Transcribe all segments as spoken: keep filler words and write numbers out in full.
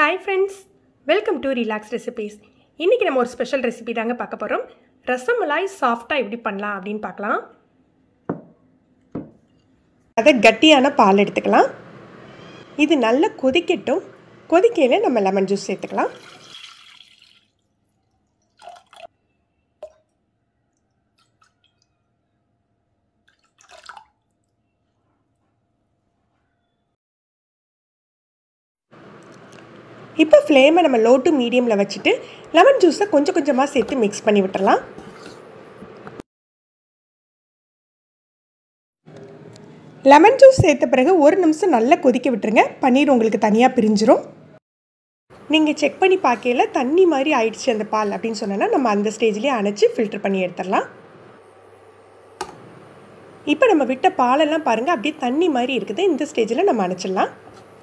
Hi friends, welcome to Relax Recipes. இன்னைக்கு நம்ம ஒரு ஸ்பெஷல் ரெசிபி தாங்க பார்க்க போறோம். ரசமலாய் சாஃப்ட்டா எப்படி பண்ணலாம் அப்படினு பார்க்கலாம். அத கட்டியான பால் எடுத்துக்கலாம். இது நல்லா கொதிக்கட்டும். கொதிக்கையில நம்ம லெமன் ஜூஸ் சேர்த்துக்கலாம். இப்போ ஃப்ளேமை நம்ம லோ டு மீடியமில் வச்சுட்டு லெமன் ஜூஸை கொஞ்சம் கொஞ்சமாக சேர்த்து மிக்ஸ் பண்ணி விட்டுறலாம். லெமன் ஜூஸ் சேர்த்த பிறகு ஒரு நிமிஷம் நல்லா கொதிக்க விட்டுருங்க. பன்னீர் உங்களுக்கு தனியாக பிரிஞ்சிரும். நீங்கள் செக் பண்ணி பார்க்கையில தண்ணி மாதிரி ஆயிடுச்சு அந்த பால் அப்படின்னு சொன்னோன்னா நம்ம அந்த ஸ்டேஜ்லேயே அணைச்சி ஃபில்டர் பண்ணி எடுத்துடலாம். இப்போ நம்ம விட்ட பாலெல்லாம் பாருங்கள் அப்படியே தண்ணி மாதிரி இருக்குது. இந்த ஸ்டேஜில் நம்ம அணைச்சிடலாம்.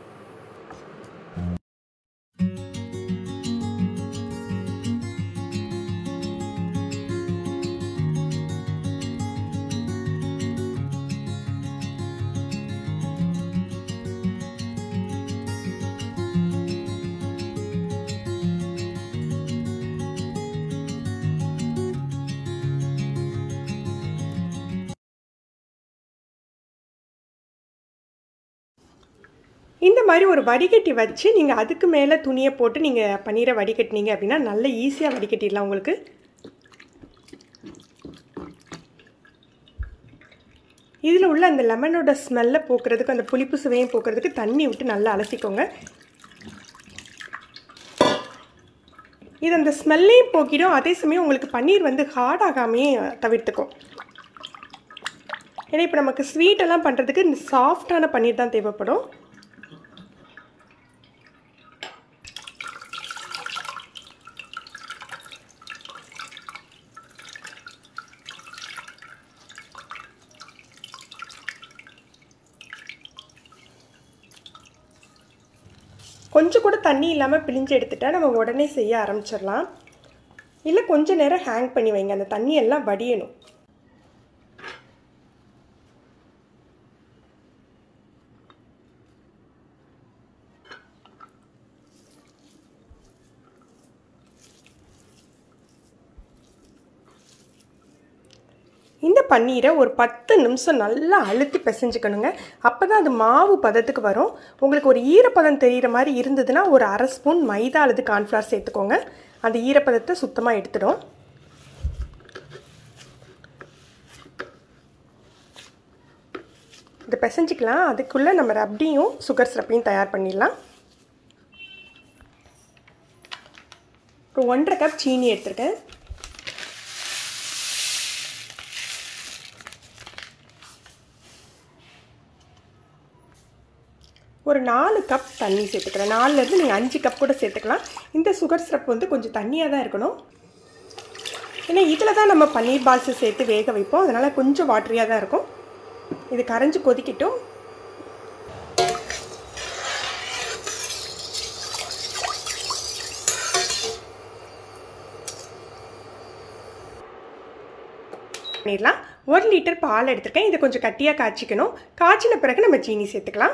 இந்த மாதிரி ஒரு வடிகட்டி வச்சு நீங்கள் அதுக்கு மேலே துணியை போட்டு நீங்கள் பன்னீரை வடிகட்டினீங்க அப்படின்னா நல்ல ஈஸியாக வடிகட்டிடலாம். உங்களுக்கு இதில் உள்ள அந்த லெமனோட ஸ்மெல்லை போக்குறதுக்கு அந்த புளிப்பு சுவையும் போக்குறதுக்கு தண்ணி விட்டு நல்லா அலசிக்கோங்க. இது அந்த ஸ்மெல்லையும் போக்கிடும், அதே சமயம் உங்களுக்கு பன்னீர் வந்து ஹார்ட் ஆகாமே தவிர்த்துக்கும். ஏன்னா இப்போ நமக்கு ஸ்வீட்டெல்லாம் பண்ணுறதுக்கு இந்த சாஃப்டான பன்னீர் தான் தேவைப்படும். கொஞ்சம் கூட தண்ணி இல்லாமல் பிழிஞ்சு எடுத்துட்டா நம்ம உடனே செய்ய ஆரம்பிச்சிடலாம். இல்லை கொஞ்சம் நேரம் ஹேங் பண்ணி வைங்க, அந்த தண்ணி எல்லாம் வடியணும். இந்த பன்னீரை ஒரு பத்து நிமிஷம் நல்லா அழுத்தி பிசைஞ்சுக்கணுங்க. அப்போ தான் அது மாவு பதத்துக்கு வரும். உங்களுக்கு ஒரு ஈரப்பதம் தெரிகிற மாதிரி இருந்ததுன்னா ஒரு அரை ஸ்பூன் மைதா அல்லது கார்ன்ஃப்ளவர் சேர்த்துக்கோங்க. அந்த ஈரப்பதத்தை சுத்தமாக எடுத்துடும். இதை பிசைஞ்சிக்கலாம். அதுக்குள்ளே நம்ம ரப்டியும் சுகர் சிரப்பையும் தயார் பண்ணிடலாம். இப்போ ஒன்றரை கப் சீனி எடுத்துருக்கேன். ஒரு நாலு கப் தண்ணி சேர்த்துக்கிறேன். நாலுலேருந்து நீங்கள் அஞ்சு கப் கூட சேர்த்துக்கலாம். இந்த சுகர் சிரப் வந்து கொஞ்சம் தண்ணியாக தான் இருக்கணும். ஏன்னா இதில் தான் நம்ம பன்னீர் பால்ஸை சேர்த்து வேக வைப்போம். அதனால் கொஞ்சம் வாட்டரியாக தான் இருக்கும். இது கரைஞ்சி கொதிக்கட்டும். பண்ணிடலாம். ஒரு லிட்டர் பால் எடுத்துருக்கேன். இதை கொஞ்சம் கட்டியாக காய்ச்சிக்கணும். காய்ச்சின பிறகு நம்ம சீனி சேர்த்துக்கலாம்.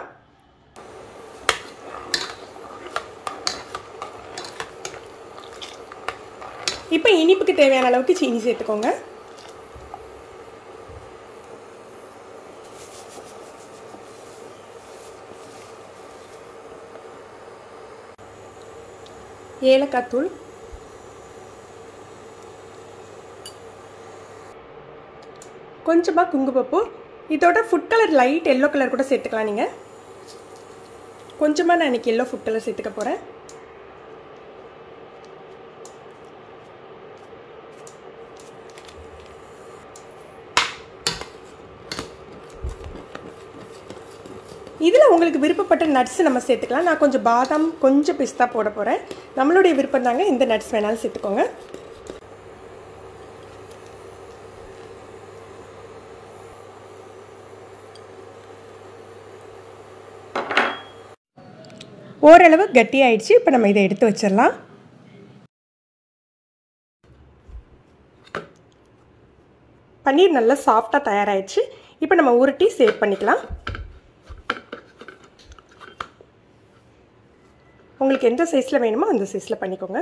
இப்போ இனிப்புக்கு தேவையான அளவுக்கு சீனி சேர்த்துக்கோங்க. ஏலக்காய் தூள், கொஞ்சமாக குங்குமப்பூ, இதோட food colour light yellow colour கூட சேர்த்துக்கலாம். நீங்கள் கொஞ்சமாக நான் இன்றைக்கி எல்லோ ஃபுட் கலர் சேர்த்துக்க போகிறேன். இதில் உங்களுக்கு விருப்பப்பட்ட நட்ஸ் நம்ம சேர்த்துக்கலாம். நான் கொஞ்சம் பாதாம் கொஞ்சம் பிஸ்தா போட போகிறேன். நம்மளுடைய விருப்பம் தாங்க, இந்த நட்ஸ் வேணாலும் சேர்த்துக்கோங்க. ஓரளவு கட்டி ஆயிடுச்சு. இப்போ நம்ம இதை எடுத்து வச்சிடலாம். பன்னீர் நல்லா சாஃப்டாக தயாராகிடுச்சு. இப்போ நம்ம உருட்டி சேவ் பண்ணிக்கலாம். உங்களுக்கு எந்த சைஸில் வேணுமோ அந்த சைஸில் பண்ணிக்கோங்க.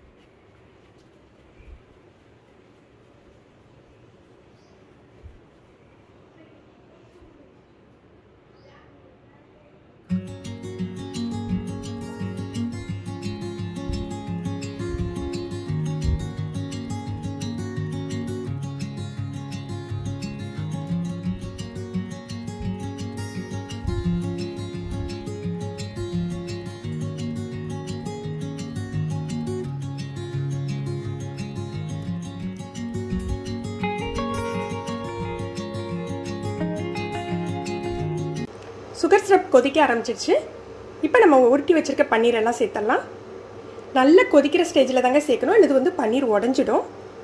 சுகர் சிரப் கொதிக்க ஆரம்பிச்சிருச்சு. இப்போ நம்ம உருட்டி வச்சுருக்க பன்னீர் எல்லாம் சேர்த்துடலாம். நல்லா கொதிக்கிற ஸ்டேஜில் தாங்க சேர்க்கணும், இது வந்து பன்னீர் உடஞ்சிடும்.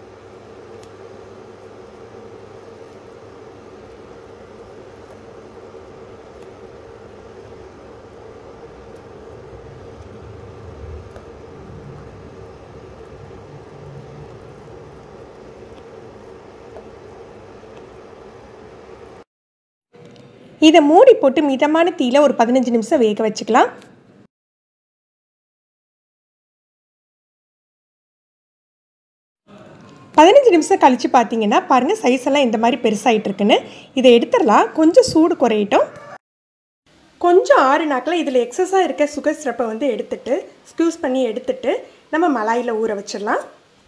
இதை மூடி போட்டு மிதமான தீயில ஒரு பதினஞ்சு நிமிஷம் வேக வச்சுக்கலாம். பதினஞ்சு நிமிஷம் கழித்து பார்த்தீங்கன்னா பாருங்கள், சைஸ் எல்லாம் இந்த மாதிரி பெருசாகிட்டு இருக்குன்னு. இதை எடுத்துடலாம். கொஞ்சம் சூடு குறையட்டும். கொஞ்சம் ஆறு நாக்கில் இதில் எக்ஸஸாக இருக்க சுகர் சிரப்பை வந்து எடுத்துட்டு ஸ்க்யூஸ் பண்ணி எடுத்துட்டு நம்ம மலாயில் ஊற வச்சிடலாம்.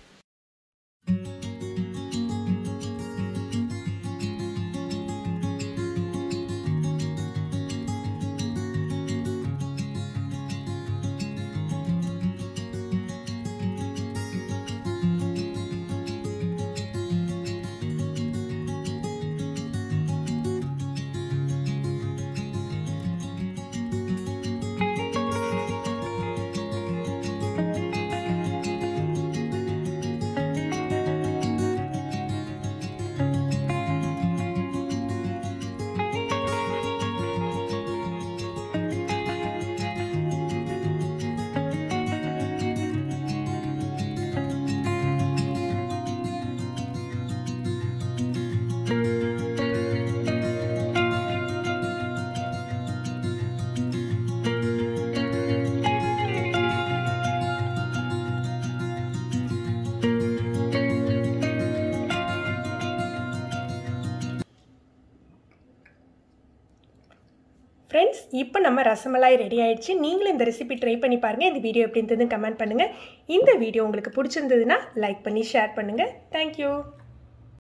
ஃப்ரெண்ட்ஸ், இப்போ நம்ம ரசமலாய் ரெடி ஆயிடுச்சு. நீங்களும் இந்த ரெசிபி ட்ரை பண்ணி பாருங்கள். இந்த வீடியோ எப்படி இருந்ததுன்னு கமெண்ட் பண்ணுங்கள். இந்த வீடியோ உங்களுக்கு பிடிச்சிருந்ததுன்னா லைக் பண்ணி ஷேர் பண்ணுங்கள். தேங்க்யூ.